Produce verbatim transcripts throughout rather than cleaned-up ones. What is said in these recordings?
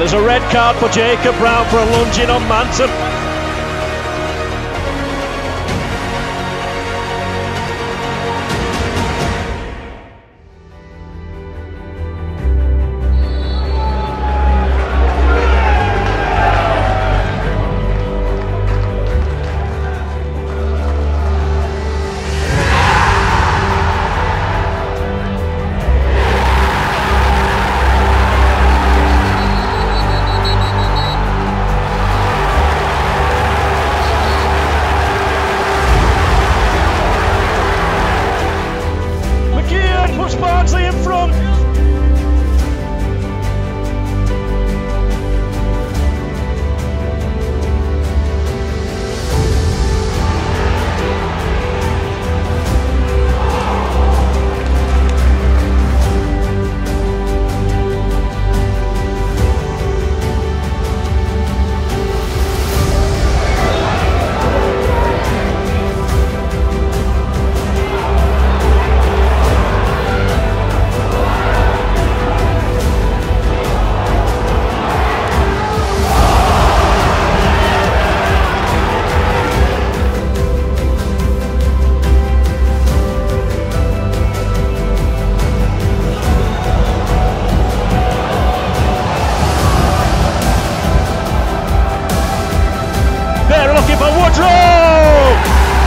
there's a red card for Jacob Brown for a lunging on Manton. Barnsley in front. They're looking for Woodrow!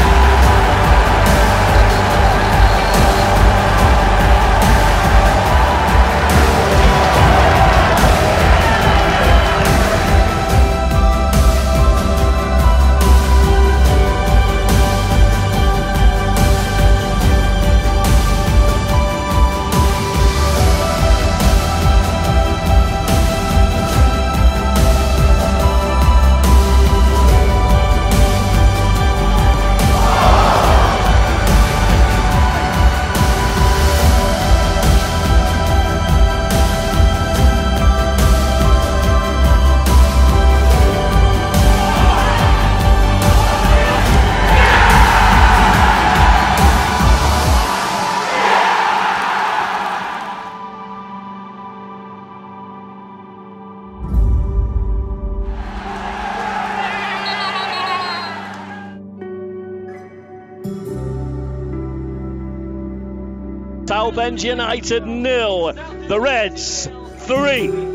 Southend United nil, the Reds three.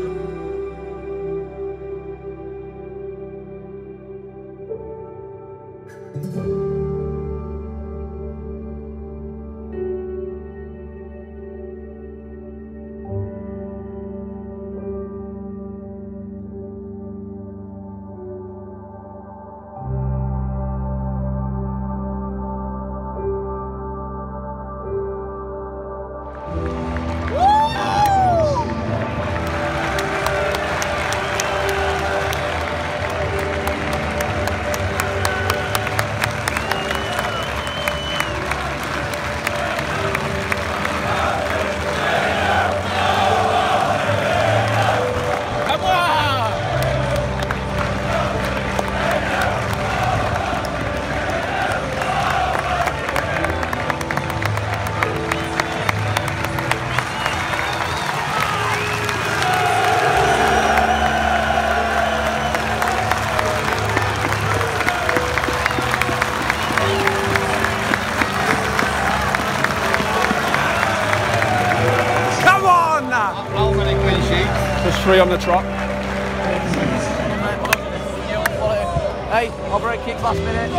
There's three on the trot. Hey, I'll break kick last minute.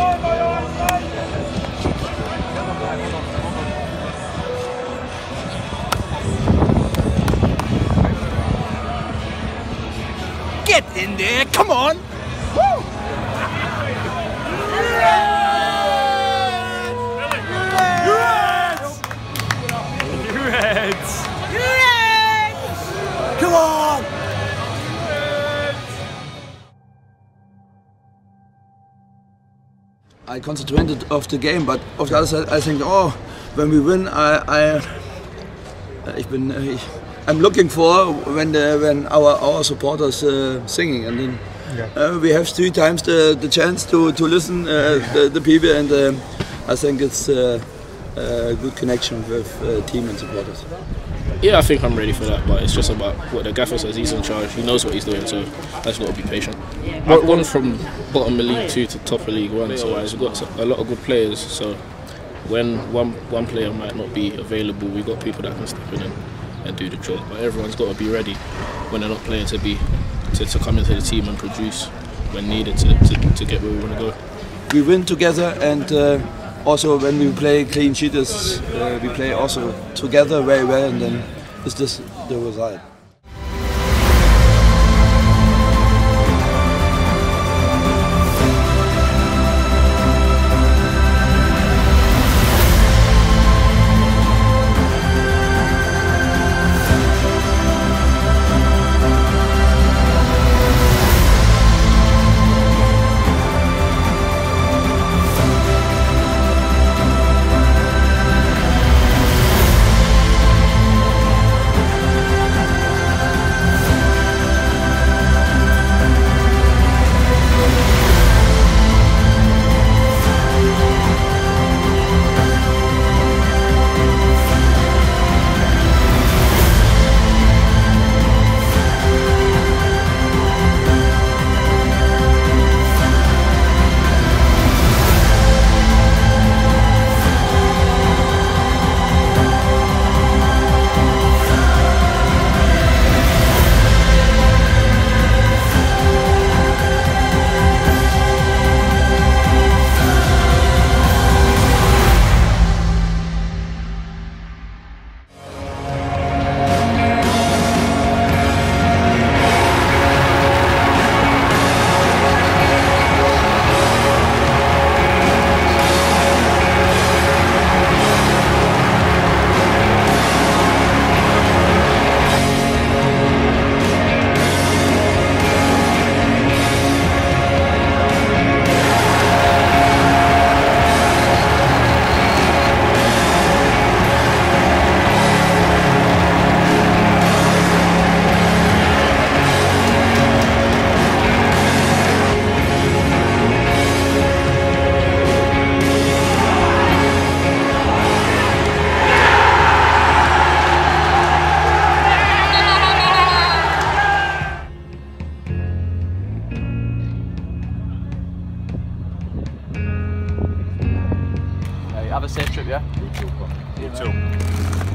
Get in there, come on! Woo! Reds! Reds! Reds! Come on! I concentrated off the game, but auf the other side I think, oh, when we win, I, I, ich bin, ich, I'm looking for when the, when our our supporters uh, singing, and then yeah. uh, we have three times the the chance to to listen uh, the, the people, and uh, I think it's uh, a good connection with uh, team and supporters. Yeah, I think I'm ready for that, but it's just about what the gaffer says. He's in charge. He knows what he's doing, so I just got to be patient. I've gone from bottom of League Two to top of League One, so I've got a lot of good players. So when one one player might not be available, we've got people that can step in and, and do the job. But everyone's got to be ready when they're not playing to be to, to come into the team and produce when needed to, to, to get where we want to go. We win together, and uh, also when we play clean sheets, uh, we play also together very well, and then it's just the result. Have a safe trip, yeah? You too.